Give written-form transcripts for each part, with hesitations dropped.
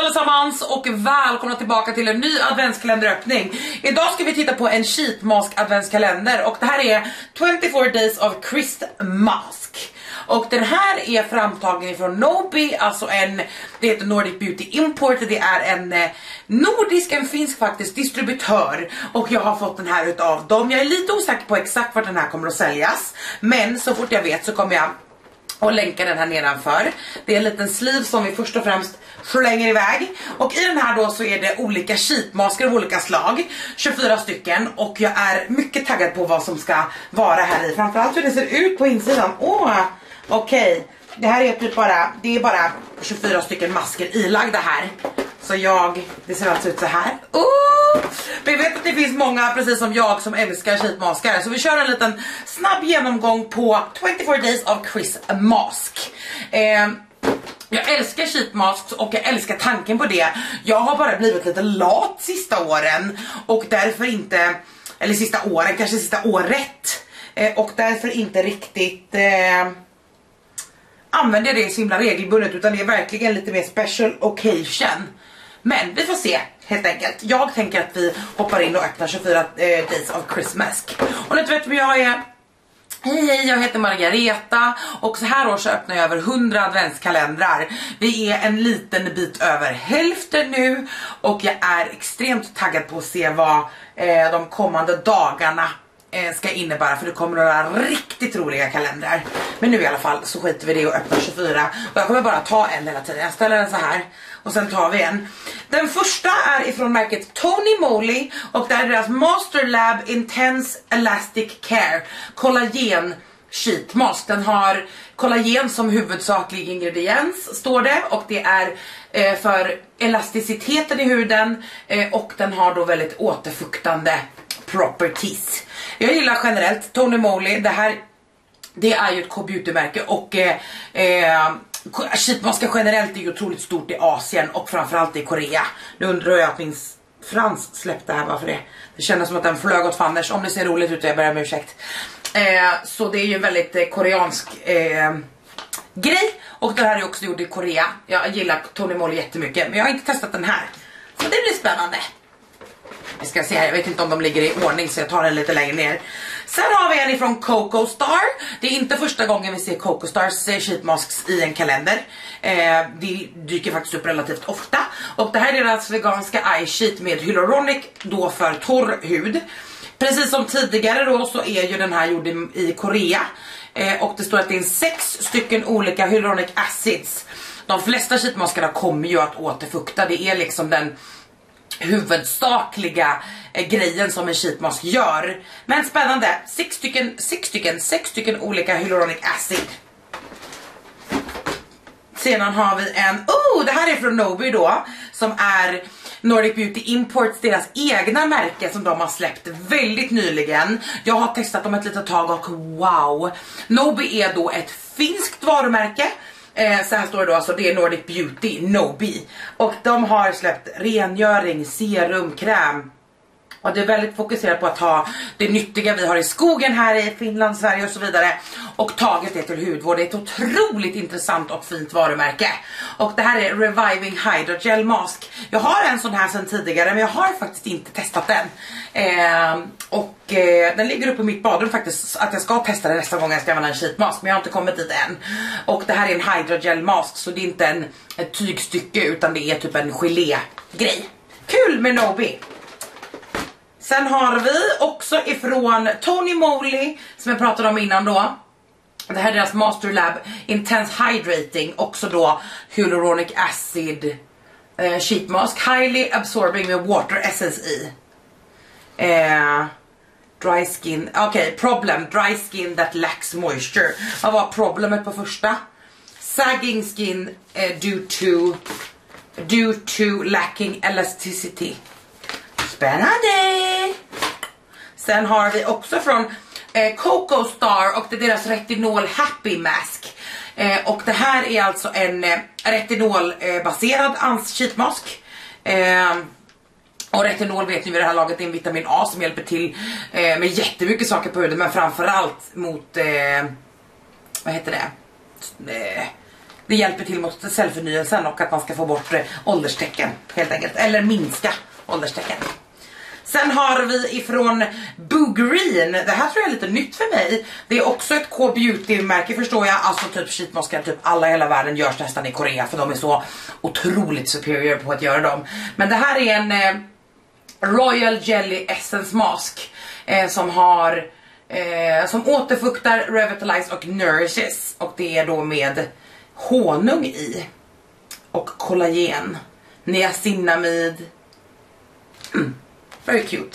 allesammans och välkomna tillbaka till en ny adventskalenderöppning. Idag ska vi titta på en sheet mask adventskalender och det här är 24 Days of Christmas. Och den här är framtagen från Nobi, alltså det heter Nordic Beauty Import. Det är en finsk faktiskt distributör och jag har fått den här utav dem. Jag är lite osäker på exakt vart den här kommer att säljas, men så fort jag vet så kommer jag och länka den här nedanför. Det är en liten sleeve som vi först och främst slänger iväg. Och i den här då så är det olika sheetmasker av olika slag. 24 stycken. Och jag är mycket taggad på vad som ska vara här i. Framförallt hur det ser ut på insidan. Okej. Det här är typ bara 24 stycken masker ilagda här. Så det ser alltså ut så här. Men jag vet att det finns många, precis som jag, som älskar sheetmaskar. Så vi kör en liten snabb genomgång på 24 Days of Christmas. Jag älskar sheetmasks och jag älskar tanken på det. Jag har bara blivit lite lat sista åren. Och därför inte, eller sista åren, kanske sista året. Och därför inte riktigt använder det så himla regelbundet, utan det är verkligen lite mer special occasion. Men vi får se helt enkelt. Jag tänker att vi hoppar in och öppnar 24 Days of Christmas. Och nu vet vi jag är. Hej, jag heter Margareta och så här år så öppnar jag över 100 adventskalendrar. Vi är en liten bit över hälften nu och jag är extremt taggad på att se vad de kommande dagarna ska innebära, för det kommer några riktigt roliga kalendrar. Men nu i alla fall så skiter vi det och öppnar 24. Och jag kommer bara ta en hela tiden. Jag ställer den så här och sen tar vi en. Den första är ifrån märket Tony Moly och det är deras Master Lab Intense Elastic Care Kollagen Sheet Mask. Den har kollagen som huvudsaklig ingrediens, står det, och det är för elasticiteten i huden och den har då väldigt återfuktande properties. Jag gillar generellt Tony Moly. Det är ju ett K-beauty-märke och sheetmasker generellt är ju otroligt stort i Asien och framförallt i Korea. Nu undrar jag att min Frans släppte här, varför det? Det kändes som att den flög åt fanders. Om det ser roligt ut, jag ber om ursäkt. Så det är ju en väldigt koreansk grej. Och det här är också gjort i Korea. Jag gillar Tony Moly jättemycket, men jag har inte testat den här. Så det blir spännande. Vi ska se här, jag vet inte om de ligger i ordning så jag tar den lite längre ner. Sen har vi en ifrån Coco Star. Det är inte första gången vi ser Coco Stars sheetmasks i en kalender. Det dyker faktiskt upp relativt ofta. Och det här är deras veganska eye sheet med hyaluronic då för torr hud. Precis som tidigare då så är ju den här gjord i Korea. Och det står att det är 6 stycken olika hyaluronic acids. De flesta sheetmaskarna kommer ju att återfukta. Det är liksom den huvudsakliga grejen som en sheetmask gör. Men spännande, 6 stycken olika hyaluronic acid. Sedan har vi det här är från Nobi då, som är Nordic Beauty Imports, deras egna märke som de har släppt väldigt nyligen. Jag har testat dem ett litet tag och wow. Nobi är då ett finskt varumärke. Så här står det då, alltså det är Nordic Beauty, Nobi. Och de har släppt rengöring, serum, kräm. Och det är väldigt fokuserat på att ha det nyttiga vi har i skogen här i Finland, Sverige och så vidare. Och tagit det till hudvård. Det är ett otroligt intressant och fint varumärke. Och det här är Reviving Hydrogel Mask. Jag har en sån här sedan tidigare, men jag har faktiskt inte testat den. Den ligger uppe i mitt badrum faktiskt, att jag ska testa det nästa gång jag ska använda en sheetmask, men jag har inte kommit dit än. Och det här är en hydrogel mask, så det är inte ett tygstycke utan det är typ en gelé-grej. Kul med Nobi! Sen har vi också ifrån Tony Moly, som jag pratade om innan då. Det här är deras Master Lab Intense Hydrating, också då hyaluronic acid sheet mask, highly absorbing med water essence i. Dry skin, problem, dry skin that lacks moisture. Vad var problemet på första? Sagging skin due to lacking elasticity. Spännande! Sen har vi också från Coco Star och det är deras retinol happy mask. Och det här är alltså en retinolbaserad sheetmask. Och retinol vet ni vid det här laget är en vitamin A som hjälper till med jättemycket saker på huden, men framförallt mot vad heter det? Det hjälper till mot cellförnyelsen och att man ska få bort ålderstecken helt enkelt. Eller minska ålderstecken. Sen har vi ifrån Boo Green. Det här tror jag är lite nytt för mig. Det är också ett K-beauty-märke förstår jag. Alltså typ sheetmaskar, typ alla i hela världen görs nästan i Korea. För de är så otroligt superior på att göra dem. Men det här är en Royal Jelly Essence Mask. Som återfuktar, revitalize och nourishes. Och det är då med honung i. Och kollagen. Niacinamid. Very cute.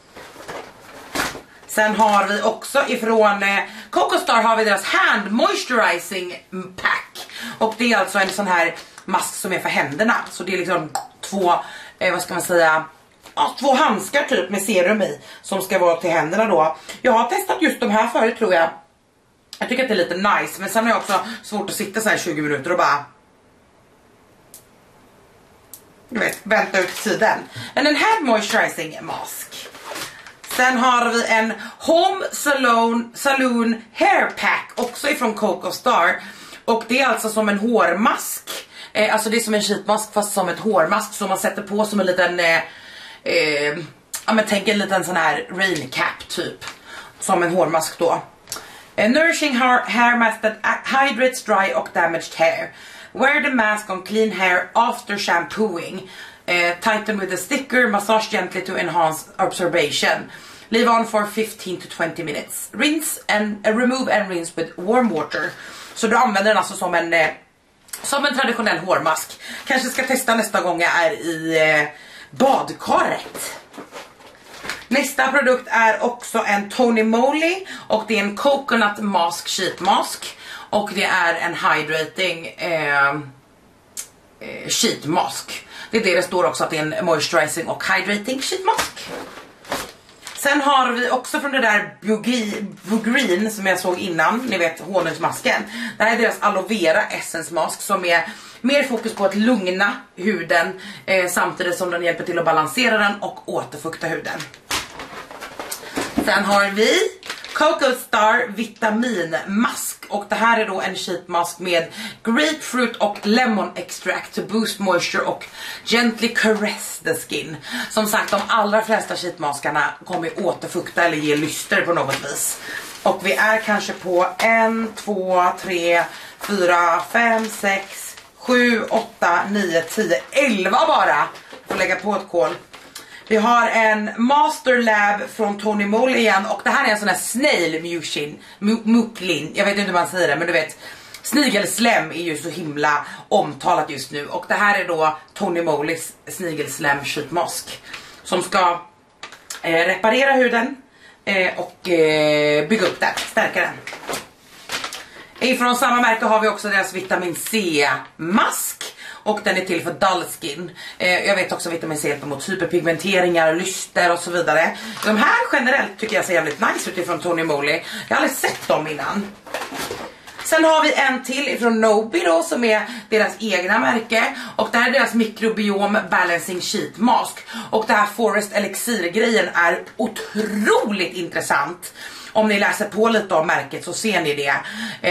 Sen har vi också ifrån Coco Star har vi deras Hand Moisturizing Pack. Och det är alltså en sån här mask som är för händerna. Så det är liksom två, vad ska man säga, två handskar typ med serum i. Som ska vara till händerna då. Jag har testat just de här förut tror jag. Jag tycker att det är lite nice. Men sen har jag också svårt att sitta så här 20 minuter och bara... Du vet, vänta ut tiden. Men en Hand Moisturizing Mask. Sen har vi en Home Saloon Hair Pack. Också ifrån Coco Star. Och det är alltså som en hårmask. Alltså det är som en sheetmask fast som ett hårmask. Som man sätter på som en liten... ja men tänk en liten sån här rain cap typ. Som en hårmask då. Nourishing hair mask that hydrates dry och damaged hair. Wear the mask on clean hair after shampooing. Tighten with a sticker. Massage gently to enhance absorption. Leave on for 15 to 20 minutes. Rinse and remove and rinse with warm water. Så du använder den alltså som en traditionell hårmask. Kanske ska testa nästa gång jag är i badkaret. Nästa produkt är också en Tony Moly. Och det är en coconut mask sheet mask. Och det är en hydrating sheet mask. Det är det står också att det är en moisturizing och hydrating sheet mask. Sen har vi också från det där Boo Green som jag såg innan, ni vet honungsmasken. Det här är deras aloe vera essence mask som är mer fokus på att lugna huden samtidigt som den hjälper till att balansera den och återfukta huden. Sen har vi Coco Star vitaminmask. Och det här är då en sheetmask med grapefruit och lemon extract to boost moisture och gently caress the skin. Som sagt, de allra flesta sheetmaskarna kommer återfukta eller ge lyster på något vis. Och vi är kanske på 1, 2, 3, 4, 5, 6, 7, 8, 9, 10, 11 bara. Får lägga på ett kol. Vi har en Master Lab från Tony Moly igen. Och det här är en sån här snail muklin. Jag vet inte hur man säger det, men du vet, snigelslem är ju så himla omtalat just nu. Och det här är då Tony Molys snigelslem sheetmask. Som ska reparera huden och bygga upp den, stärka den. Ifrån samma märke har vi också deras vitamin C-mask. Och den är till för dull skin. Jag vet också vitamin C hjälper mot hyperpigmenteringar, lyster och så vidare. De här generellt tycker jag ser jävligt nice ut ifrån Tony Moly. Jag har aldrig sett dem innan. Sen har vi en till ifrån Nobi då som är deras egna märke. Och det här är deras Microbiome Balancing Sheet Mask. Och det här Forest Elixir grejen är otroligt intressant. Om ni läser på lite om märket så ser ni det.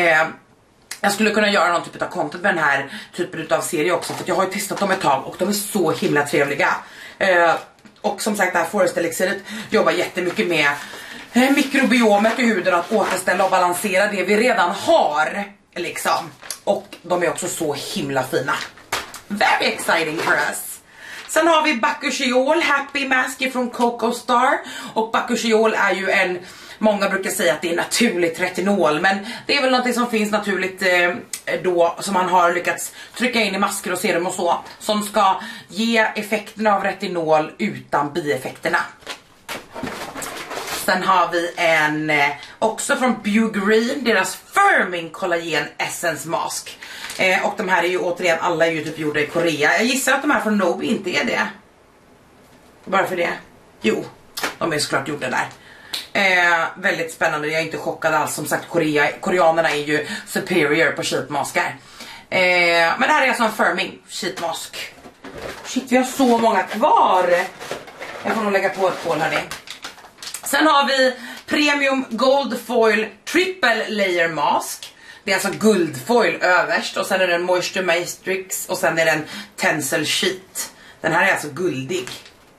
Jag skulle kunna göra någon typ av content med den här typen av serie också. För jag har ju testat dem ett tag och de är så himla trevliga. Och som sagt det här Forest Elixiret jobbar jättemycket med mikrobiomet i huden. Att återställa och balansera det vi redan har. Liksom. Och de är också så himla fina. Very exciting for us. Sen har vi Bakuchiol Happy Mask från Coco Star. Och Bakuchiol är ju en... Många brukar säga att det är naturligt retinol. Men det är väl något som finns naturligt då. Som man har lyckats trycka in i masker och serum och så. Som ska ge effekterna av retinol utan bieffekterna. Sen har vi en också från Boo Green. Deras Firming Collagen Essence Mask. Och de här är ju återigen alla är ju typ gjorda i Korea. Jag gissar att de här från Nobi inte är det. Varför det? Jo, de är såklart gjorda där. Väldigt spännande, jag är inte chockad alls. Som sagt, koreanerna är ju superior på sheetmaskar. Men det här är alltså en firming sheetmask. Shit, vi har så många kvar. Jag får nog lägga på ett kol här. Sen har vi Premium Gold Foil Triple Layer Mask. Det är alltså guldfoil överst och sen är det en Moisture Matrix och sen är det en Tencel Sheet. Den här är alltså guldig.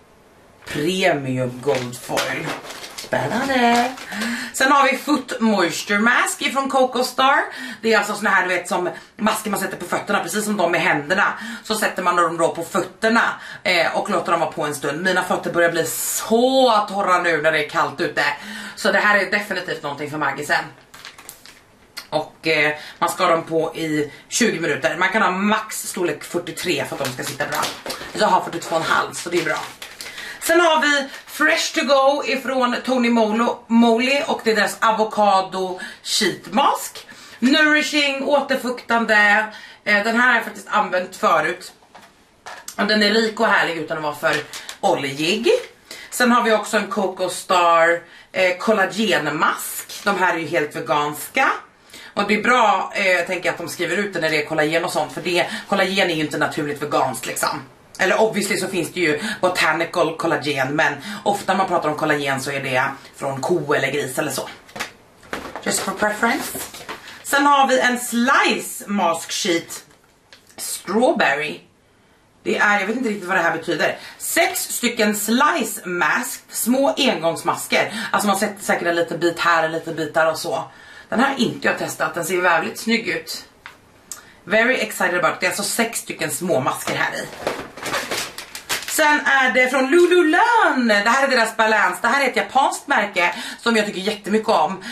Premium gold foil. Spännande. Sen har vi Foot Moisture Mask ifrån Coco Star. Det är alltså såna här, du vet, som masker man sätter på fötterna, precis som de med händerna. Så sätter man dem då på fötterna och låter dem vara på en stund. Mina fötter börjar bli så torra nu när det är kallt ute. Så det här är definitivt någonting för Maggisen. Och man ska ha dem på i 20 minuter. Man kan ha max storlek 43 för att de ska sitta bra. Jag har 42,5 så det är bra. Sen har vi Fresh to Go ifrån Tony Moly och det är deras avokado sheet mask. Nourishing, återfuktande. Den här har jag faktiskt använt förut. Och den är rik och härlig utan att vara för oljig. Sen har vi också en Coco Star kollagenmask. De här är ju helt veganska. Och det är bra, tänker jag, att de skriver ut det när det är kollagen och sånt. För kollagen är ju inte naturligt veganskt liksom. Eller obviously så finns det ju botanical kollagen, men ofta när man pratar om kollagen så är det från ko eller gris eller så. Just for preference. Sen har vi en slice mask sheet strawberry. Det är, jag vet inte riktigt vad det här betyder. 6 stycken slice mask, små engångsmasker. Alltså man sätter säkert en liten bit här, en liten bit där och så. Den här har inte jag testat, den ser väldigt snygg ut. Very excited about. Det är alltså 6 stycken små masker här i. Sen är det från Lululemon. Det här är deras Balance. Det här är ett japanskt märke som jag tycker jättemycket om.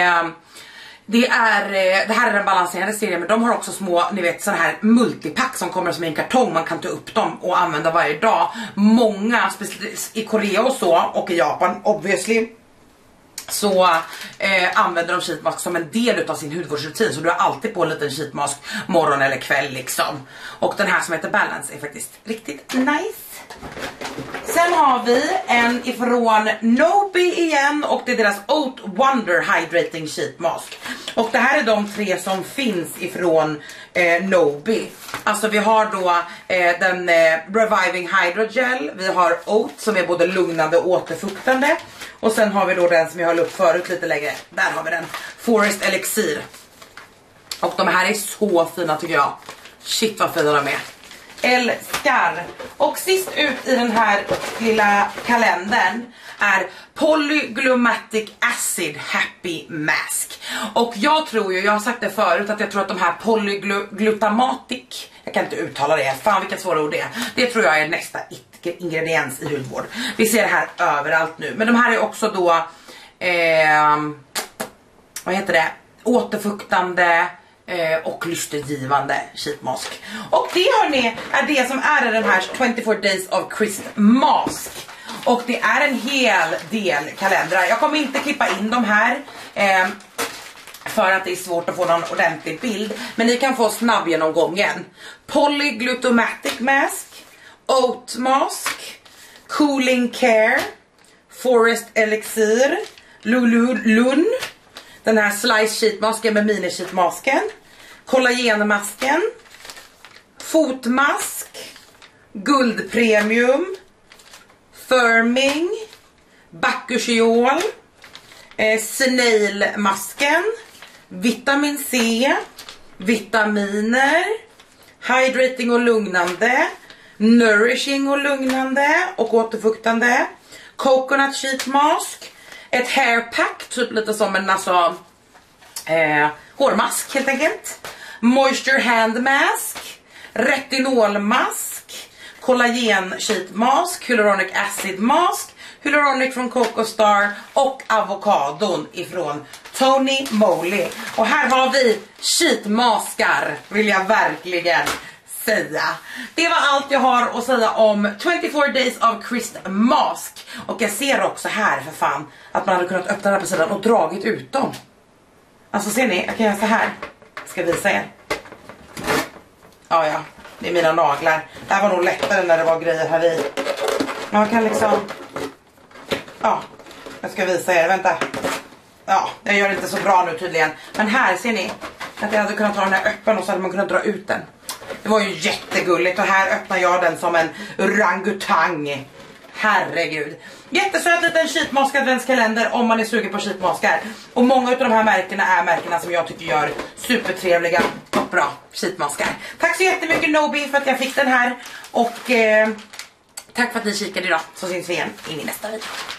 Det här är den balanserade serien, men de har också små, ni vet, såna här multipack som kommer som en kartong. Man kan ta upp dem och använda varje dag. Många, speciellt i Korea och så, och i Japan obviously, så använder de sheetmask som en del av sin hudvårdsrutin. Så du har alltid på en liten sheetmask morgon eller kväll liksom. Och den här som heter Balance är faktiskt riktigt nice. Sen har vi en ifrån Nobi igen och det är deras Oat Wonder Hydrating Sheet Mask. Och det här är de 3 som finns ifrån Nobi. Alltså vi har då den Reviving Hydrogel, vi har Oat som är både lugnande och återfuktande. Och sen har vi då den som jag höll upp förut lite längre. Där har vi den, Forest Elixir. Och de här är så fina tycker jag. Shit vad fina de är. Älskar. Och sist ut i den här lilla kalendern är Polyglumatic Acid Happy Mask. Och jag tror ju, jag har sagt det förut, att jag tror att de här polyglutamatic, jag kan inte uttala det, fan vilka svåra ord det är. Det tror jag är nästa ingrediens i hudvård. Vi ser det här överallt nu. Men de här är också då vad heter det? Återfuktande och lystergivande sheetmask. Och det hörni är det som är den här 24 Days of Crisp Mask. Och det är en hel del kalendrar. Jag kommer inte klippa in de här för att det är svårt att få någon ordentlig bild. Men ni kan få snabb genomgången. Polyglutamate Mask, Oat Mask, Cooling Care, Forest Elixir, Lululemon, den här Slice Sheetmasken med mini sheetmasken, kollagenmasken, fotmask, Guld Premium, Firming, Bakushiol, Snail-masken, Vitamin C, vitaminer, Hydrating och lugnande, Nourishing och lugnande och återfuktande, Coconut Sheet Mask, ett hair pack, typ lite som en hårmask helt enkelt, Moisture Hand Mask, retinolmask, kollagen sheet mask, hyaluronic acid mask, hyaluronic från Coco Star och avokadon ifrån Tony Moly. Och här har vi sheetmaskar, vill jag verkligen säga. Det var allt jag har att säga om 24 Days of Crisp Mask. Och jag ser också här för fan att man hade kunnat öppna den här på sidan och dragit ut dem. Alltså ser ni, jag kan göra så här. Ska visa er. Ja, det är mina naglar. Det här var nog lättare när det var grejer här i. Man kan liksom... Ja, jag ska visa er, vänta. Ja, jag gör det inte så bra nu tydligen. Men här ser ni att jag hade kunnat ta den här öppen och så hade man kunnat dra ut den. Det var ju jättegulligt och här öppnar jag den som en orangutang. herregud. Jättesöt liten sheetmask adventskalender om man är sugen på sheetmaskar. Och många av de här märkena är märkena som jag tycker gör supertrevliga och bra sheetmaskar. Tack så jättemycket Nobi för att jag fick den här. Och tack för att ni kikade idag. Så syns vi igen in i nästa video.